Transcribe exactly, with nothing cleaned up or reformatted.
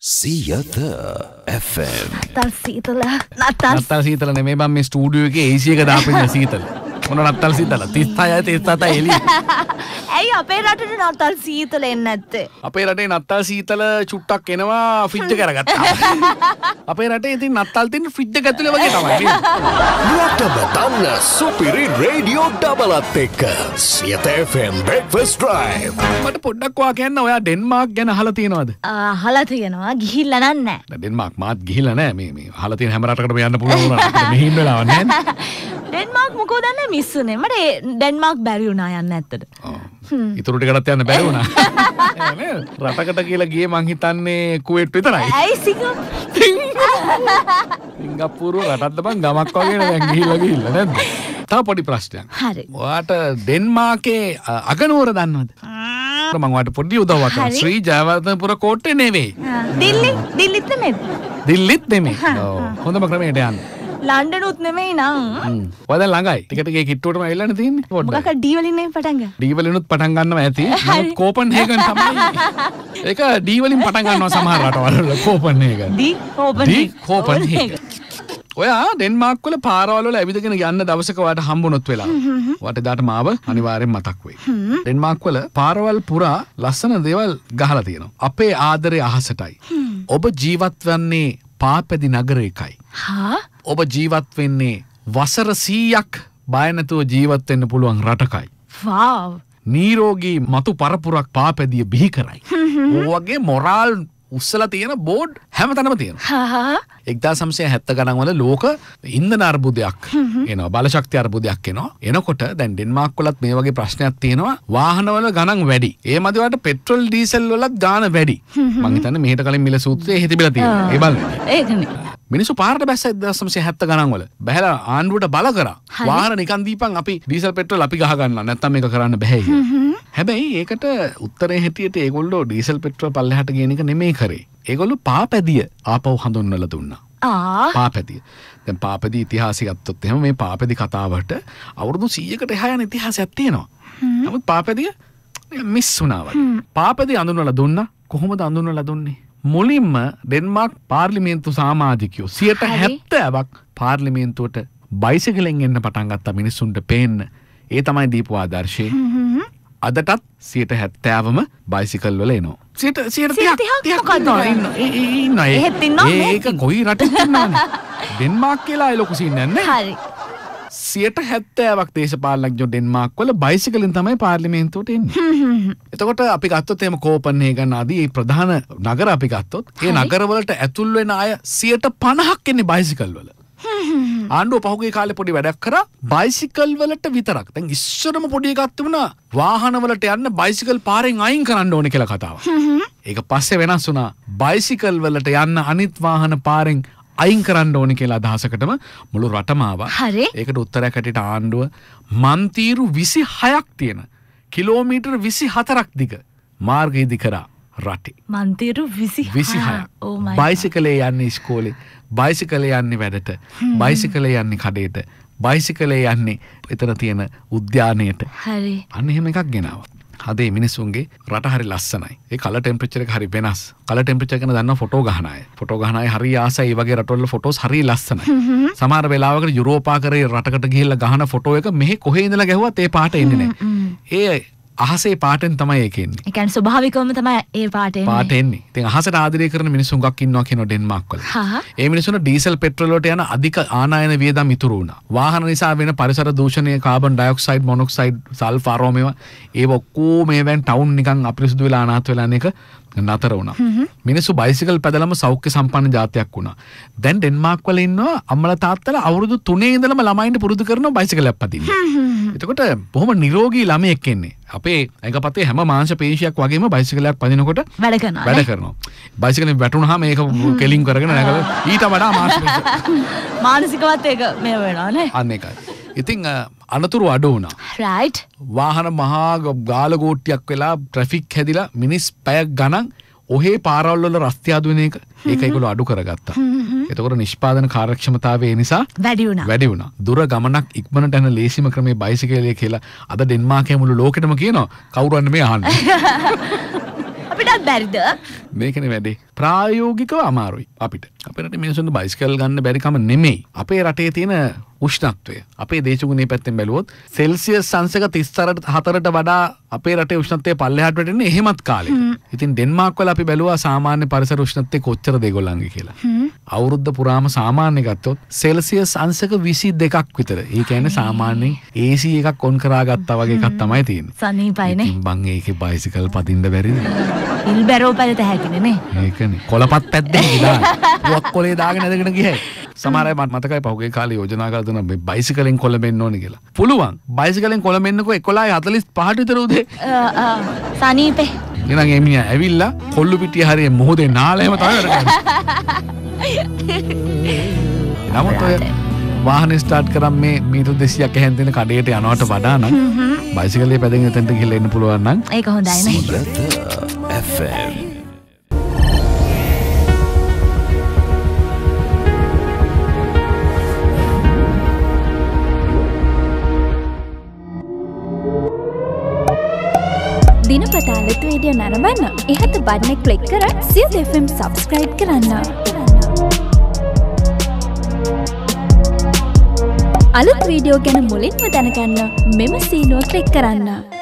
Siyatha F M. Natal Siyatha. Natal. Natal Siyatha නෙමෙයි බං මේ ස්ටුඩියෝ එකේ A C එක දාපු ඉන්න සීතල. මොන Natal Siyatha තිස් හයයි තිස් හතයි එළිය. ඇයි අපේ රටේ Natal Siyatha එන්නේ නැත්තේ? අපේ රටේ Natal Siyatha චුට්ටක් එනවා ෆ්‍රිජ් එක කරගත්තා. අපේ රටේ ඉතින් Natal තින් ෆ්‍රිජ් එක ඇතුලේ වගේ තමයි නේද? Luatama Tanna Supiri Radio Dabalat එක්ක Siyatha F M Breakfast Drive. මට පොඩ්ඩක් වා කියන්න ඔයා ඩෙන්මාර්ක් ගැන අහලා තියෙනවද? අහලා තියෙනවා ගිහිල්ලා නෑ. ඩෙන්මාර්ක් මාත් ගිහිල්ලා නෑ මේ මේ අහලා තියෙන හැම රටකටම යන්න පුළුවන් වුණා. අපිට මෙහින් වෙලාවක් නෑ. ඩෙන්මාර්ක් මොකෝ දන්නේ මිස් උනේ. මට ඩෙන්මාර්ක් බැරි වුණා යන්න ඇත්තට. ඉතුරු ටිකටත් යන්න බැරි වුණා. නේද? රටකට කියලා ගියේ මං හිතන්නේ කුවේට් විතරයි. ඇයි සිංගප්පූරු? සිංගප්පූරු රටක්ද බං ගමක් වගේ නේ දැන් ගිහිල්ලා ගිහිල්ලා නැද්ද? තව පොඩි ප්‍රශ්නයක්. හරි. ඔයාට ඩෙන්මාර්කේ අගනුවර දන්නවද? මම ඔයාට පොඩි උදව්වක් කරනවා. ශ්‍රී ජයවර්ධනපුර කෝට්ටේ නෙවෙයි. දිල්ලි දිල්ලිත් නෙමෙයි. දිල්ලිත් නෙමෙයි. ඔව්. හොඳම ක්‍රමයට යන්න. ලන්ඩනුත් නෙමෙයි නං. හ්ම්. ඔය දැන් ළඟයි. ටිකට ගේ කිට්ටුවටම ඇවිල්ලානේ තියෙන්නේ. පොඩ්ඩක්. මොකක්ද ඩී වලින් නේ පටන් ගන්න. ඩී වලිනුත් පටන් ගන්නවා ඇති. නමුත් කෝපන්හේගන් තමයි. ඒක ඩී වලින් පටන් ගන්නවා සමහර රටවල කෝපන්හේගන්. ඩී කෝපන්හේගන්. ඩී කෝපන්හේගන්. ඔයා ඩෙන්මාර්ක් වල පාරවල් වල ඇවිදගෙන යන්න දවසක ඔයාට හම්බුනොත් වෙලා. ඔයාට එදාට මාව අනිවාර්යෙන් මතක් වෙයි. ඩෙන්මාර්ක් වල පාරවල් පුරා ලස්සන දේවල් ගහලා තියෙනවා. අපේ ආදරේ අහසටයි. ඔබ ජීවත් වන්නේ පාපැදි නගරයකයි. හා? ඔබ ජීවත් වෙන්නේ වසර සීයක් බය නැතුව ජීවත් වෙන්න පුළුවන් රටකයි. වාව්. නීරෝගී මතු පරපුරක් පාපැදිය බිහි කරයි. ඔයගේ මොරාල් උස්සලා තියෙන බෝඩ් හැමතැනම තියෙනවා. හා එක්දාස් නවසිය හැත්තෑ ගණන් වල ලෝක ඉන්ධන අර්බුදයක් එනවා. බලශක්ති අර්බුදයක් එනවා. එනකොට දැන් ඩෙන්මාර්ක් වලත් මේ වගේ ප්‍රශ්නයක් තියෙනවා. වාහන වල ගණන් වැඩි. ඒ මදිවට පෙට්‍රල් ඩීසල් වලත් ගාණ වැඩි. මං හිතන්නේ මෙහෙට කලින් මිල සූත්‍රයේ එහෙ තිබිලා තියෙනවා. ඒ බලන්න. ඒකනේ. මිනිස්සු පාරට බැස්ස එක්දාස් නවසිය හැත්තෑ ගණන් වල බහැලා ආණ්ඩුවට බල කරා. වාහන නිකන් දීපන් අපි ඩීසල් පෙට්‍රල් අපි ගහ ගන්නවා. නැත්තම් මේක කරන්න බෑ කියලා. හැබැයි ඒකට උත්තරේ හැටියට ඒගොල්ලෝ ඩීසල් පෙට්‍රල් පල්ලෙහාට ගේන එක නෙමෙයි කරේ. ඒගොල්ලෝ පාපැදිය ආපහු හඳුන්වලා දුන්නා. ආ පාපැදිය. දැන් පාපැදි ඉතිහාසය ගත්තොත් එහෙම මේ පාපැදි කතාවට අවුරුදු සීයකට එහා යන ඉතිහාසයක් තියෙනවා. නමුත් පාපැදිය මිස් වුණා වගේ. පාපැදිය හඳුන්වලා දුන්නා. කොහොමද හඳුන්වලා දුන්නේ? මුලින්ම ඩෙන්මාර්ක් පාර්ලිමේන්තු සමාජිකයෝ සියයට හැත්තෑවක් පාර්ලිමේන්තුවට බයිසිකලෙන් එන්න පටන් ගත්තා මිනිස්සුන්ට පේන්න. ඒ තමයි දීපු ආදර්ශය. අදටත් සියයට හැත්තෑවම බයිසිකල් වල එනවා. සියයට සියයට තිහක් ඉන්නවා. ඒක කොයි රටෙත් ඉන්නවනේ. ඩෙන්මාර්ක් කියලා ඒ ලොකු සීන් නැහැ. හරි. සියයට හැත්තෑවක් දේශපාලනඥයෝ ඩෙන්මාර්ක් වල බයිසිකලෙන් තමයි පාර්ලිමේන්තුවට එන්නේ. එතකොට අපි ගත්තොත් එහෙම කෝපන්හේගන් ආදී මේ ප්‍රධාන නගර අපි ගත්තොත් ඒ නගරවලට ඇතුල් වෙන අය සියයට පනහක් එන්නේ බයිසිකල් වල. ආණ්ඩුව පහුගිය කාලේ පොඩි වැඩක් කරා බයිසිකල් වලට විතරක්. දැන් ඉස්සරම පොඩි එකක් තිබුණා වාහන වලට යන්න බයිසිකල් පාරෙන් අයින් කරන්න ඕනේ කියලා කතාවක්. ඒක පස්සේ වෙනස් වුණා බයිසිකල් වලට යන්න අනිත් වාහන පාරෙන් අයින් කරන්න ඕනේ කියලා අදහසකටම මුළු රටම ආවා. හරි. ඒකට උත්තරයක් හැටියට ආණ්ඩුව මන්තීරු විසිහයක් තියෙන කිලෝමීටර් විසිහතරක් දිග මාර්ග ඉදි කරා රටේ. මන්තීරු විසිහයක්. oh my god. බයිසිකලේ යන්නේ ඉස්කෝලේ. බයිසිකලේ යන්නේ වැඩට. බයිසිකලේ යන්නේ කඩේට. බයිසිකලේ යන්නේ එතන තියෙන උද්‍යානයට. හරි. අන්න එහෙම එකක් ගෙනාවා. හදේ මිනිස්සුන්ගේ රට හරි ලස්සනයි. ඒ කලර් ටෙම්පරේචර් එක හරි වෙනස්. කලර් ටෙම්පරේචර් ගැන දන්නවා ෆොටෝ ගහන අය. ෆොටෝ ගහන අය හරි ආසයි. ඒ වගේ රටවල ෆොටෝස් හරි ලස්සනයි. සමහර වෙලාවකට යුරෝපාකරේ රටකට ගිහිල්ලා ගහන ෆොටෝ එක මෙහි කොහේ ඉඳලා ගැහුවත් ඒ පාට එන්නේ නැහැ. ඒ අහසේ පාටෙන් තමයි ඒක එන්නේ. ඒ කියන්නේ ස්වභාවිකවම තමයි ඒ පාට එන්නේ. පාට එන්නේ. ඉතින් අහසට ආදරය කරන මිනිස්සු හුඟක් ඉන්නවා කියන ඩෙන්මාර්ක් වල. ඒ මිනිස්සුන්ට ඩීසල් පෙට්‍රල් වලට යන අධික ආනයන වියදම් ඉතුරු වුණා. වාහන නිසා වෙන පරිසර දූෂණය, කාබන් ඩයොක්සයිඩ්, මොනොක්සයිඩ්, සල්ෆර් ආරෝමේවා ඒව ඔක්කොම මේවෙන් ටවුන් නිකන් අපිරිසුදු වෙලා අනාථ වෙලා යන එක නතර වුණා. මිනිස්සු බයිසිකල් පැදලම සෞඛ්‍ය සම්පන්න ජාතියක් වුණා. දැන් ඩෙන්මාර්ක් වල ඉන්නවා අම්මලා තාත්තලා අවුරුදු තුනේ ඉඳලම ළමයින්ට පුරුදු කරනවා බයිසිකලයක් පදින්න. එතකොට බොහොම නිරෝගී ළමයෙක් එන්නේ. අපේ ඇඟපතේ හැම මාංශ පේශියක් වගේම බයිසිකලයක් පදිනකොට වැඩ කරනවා. වැඩ කරනවා. බයිසිකලෙන් වැටුනහම ඒක කෙලින් කරගෙන නැගලා ඊට වඩා මාංශ පේශිය. මානසිකවත් ඒක මේ වෙනවා නේ. අන්න ඒකයි. ඉතින් අනතුරු අඩු වුණා. රයිට්. වාහන මහා ගාලගෝට්ටියක් වෙලා ට්‍රැෆික් හැදිලා මිනිස් පැයක් ගණන් ඔහේ පාරවල් වල රස්තියාදු වෙන එක ඒක ඒගොල්ලෝ අඩු කරගත්තා. එතකොට නිෂ්පාදන කාර්යක්ෂමතාවය ඒ නිසා වැඩි වුණා. වැඩි වුණා. දුර ගමනක් ඉක්මනට යන ලේසිම ක්‍රමේ බයිසිකලය කියලා අද ඩෙන්මාර්කයේ මුළු ලෝකෙටම කියනවා. කවුරුන් මේ අහන්නේ. අපිටත් බැරිද? මේකනේ වැඩේ. ප්‍රායෝගිකව අමාරුයි අපිට. අපේ රටේ මිනිස්සුන්ට බයිසිකල් ගන්න බැරි කම නෙමෙයි. අපේ රටේ තියෙන උෂ්ණත්වය. අපේ දේශගුණයේ පැත්තෙන් බැලුවොත් සෙල්සියස් අංශක තිස් හතරට වඩා අපේ රටේ උෂ්ණත්වය පල්ලෙහාට වැටෙන්නේ එහෙමත් කාලෙක. ඉතින් ඩෙන්මාර්ක් වල අපි බැලුවා සාමාන්‍ය පරිසර උෂ්ණත්වය කොච්චරද ඒගොල්ලන්ගේ කියලා. අවුරුද්ද පුරාම සාමාන්‍ය ගත්තොත් සෙල්සියස් අංශක විසි දෙකක් විතර. ඒ කියන්නේ සාමාන්‍යයෙන් ඒ සී එකක් ඔන් කරාගත්තා වගේ එකක් තමයි තියෙන්නේ. සනීපයිනේ. ඉතින් බං ඒකේ බයිසිකල් පදින්න බැරිද? ඉල් බැරෝ පැලට හැකිනේ නේ. ඒකනේ. කොළපත් පැද්දෙන් ගිහලා පුවක් කොලේ දාගෙන ඇදගෙන ගියයි. සමහර අය මට මතකයි පහුගිය කාලේ යෝජනා කරලා දුන්නා මේ බයිසිකලෙන් කොළඹ එන්න ඕනේ කියලා. පුළුවන්. බයිසිකලෙන් කොළඹ එන්නකෝ එකොළහයි හතළිස් පහට විතර උදේ. සනීපේ. ඊළඟ එමියා ඇවිල්ලා කොල්ලු පිටිය හරිය මොහොතේ නාලයම තමයි වැඩ කරන්නේ. නමුත් ඔය වාහනේ ස්ටාර්ට් කරන් මේ මීටර් දෙසීයක් ඇහෙන් දෙන කඩේට යනවට වඩා නම් බයිසිකලේ පැදගෙන එතනට ගිහලා එන්න පුළුවන් නම් ඒක හොඳයි නේ. Siyatha F M. දිනපතා අලුත් වීඩියෝ නරඹන්න ඉහත බටන් එක ක්ලික් කර සියත එෆ් එම් සබ්ස්ක්‍රයිබ් කරන්න. අලුත් වීඩියෝ ගැන මුලින්ම දැනගන්න මෙම සීනුව ක්ලික් කරන්න.